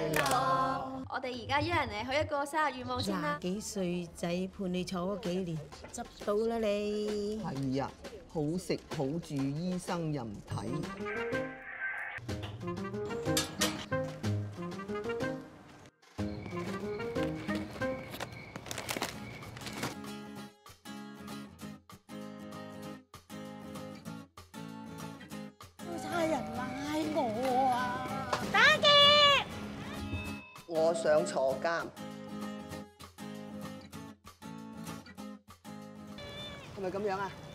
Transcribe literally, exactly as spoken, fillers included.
樂！我哋而家一人嚟許一個生日願望先啦。 廿幾歲仔判你坐嗰幾年，執到啦你。 係啊，好食好住，醫生又唔睇。 差人拉我啊！ 打劫！ 我想坐監，係咪咁樣啊？